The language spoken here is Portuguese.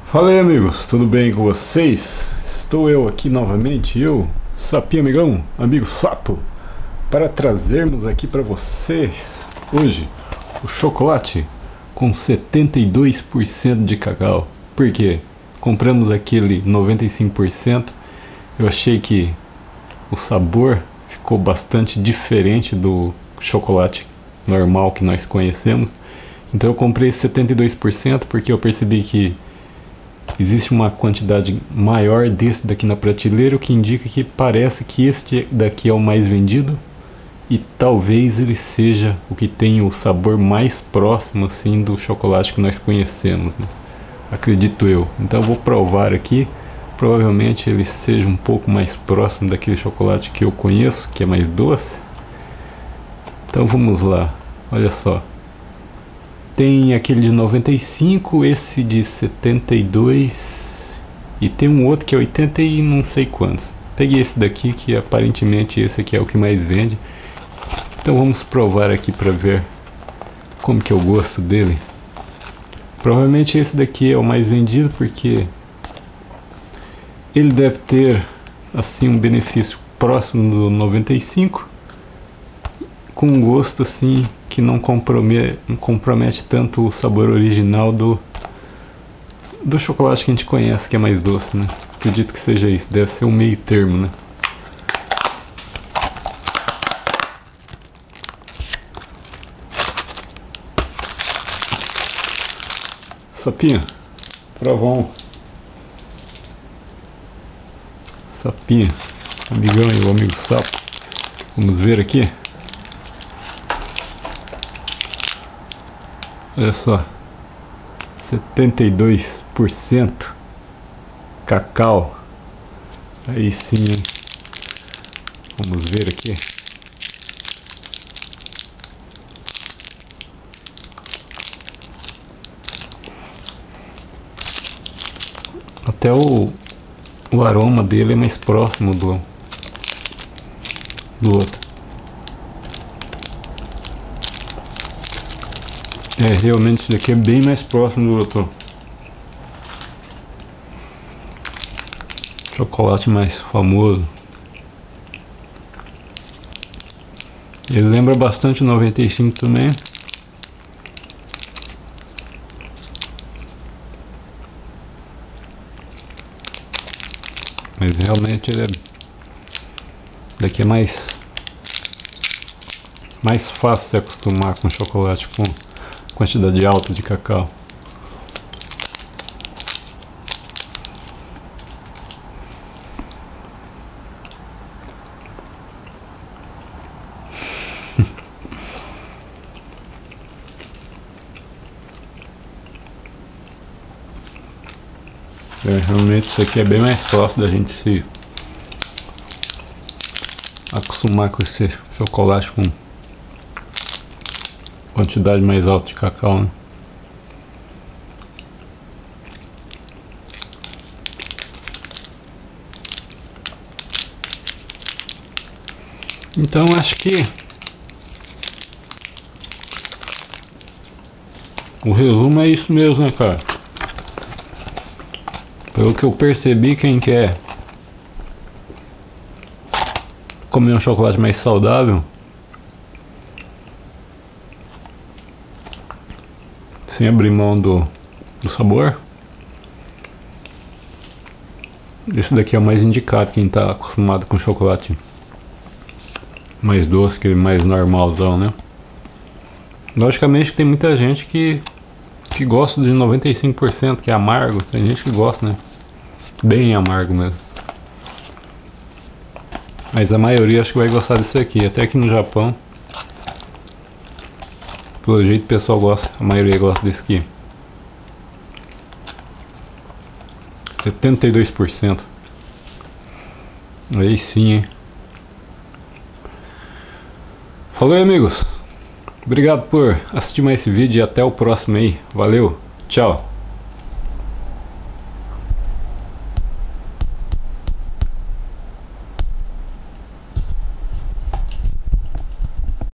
Fala aí, amigos, tudo bem com vocês? Estou eu aqui novamente, eu, Sapinho Amigão, amigo Sapo, para trazermos aqui para vocês hoje o chocolate com 72% de cacau. Por quê? Compramos aquele 95%, eu achei que o sabor ficou bastante diferente do chocolate normal que nós conhecemos, então eu comprei 72% porque eu percebi que existe uma quantidade maior desse daqui na prateleira, o que indica que parece que este daqui é o mais vendido e talvez ele seja o que tem o sabor mais próximo assim do chocolate que nós conhecemos, né? Acredito eu. Então eu vou provar aqui, provavelmente ele seja um pouco mais próximo daquele chocolate que eu conheço, que é mais doce. Então vamos lá, olha só. Tem aquele de 95, esse de 72 e tem um outro que é 80 e não sei quantos. Peguei esse daqui que aparentemente esse aqui é o que mais vende. Então vamos provar aqui para ver como que é o gosto dele. Provavelmente esse daqui é o mais vendido porque ele deve ter assim um benefício próximo do 95, com um gosto assim que não compromete tanto o sabor original do chocolate que a gente conhece, que é mais doce, né? Acredito que seja isso, deve ser um meio termo, né? Sapinho, provão. Sapinho, amigão aí, o amigo sapo. Vamos ver aqui. Olha só, 72% cacau. Aí sim, hein? Vamos ver aqui. Até o aroma dele é mais próximo do outro. É, realmente esse daqui é bem mais próximo do outro. Chocolate mais famoso. Ele lembra bastante o 95 também. Mas realmente ele daqui é mais fácil se acostumar com chocolate com quantidade alta de cacau. Realmente isso aqui é bem mais fácil da gente se acostumar com esse chocolate com quantidade mais alta de cacau, né? Então acho que o resumo é isso mesmo, né, cara? Pelo que eu percebi, quem quer comer um chocolate mais saudável, sem abrir mão do sabor, esse daqui é o mais indicado. Quem está acostumado com chocolate mais doce, que é mais normalzão, né? Logicamente tem muita gente que gosta de 95%, que é amargo. Tem gente que gosta, né? Bem amargo mesmo. Mas a maioria acho que vai gostar desse aqui. Até aqui no Japão, pelo jeito o pessoal gosta. A maioria gosta desse aqui. 72%. Aí sim, hein? Falou aí, amigos. Obrigado por assistir mais esse vídeo e até o próximo aí. Valeu, tchau.